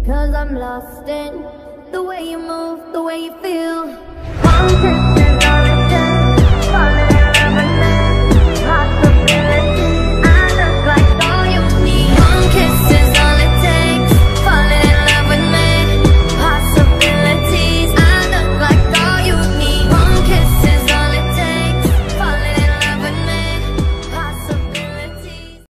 'Cause I'm lost in the way you move, the way you feel. One step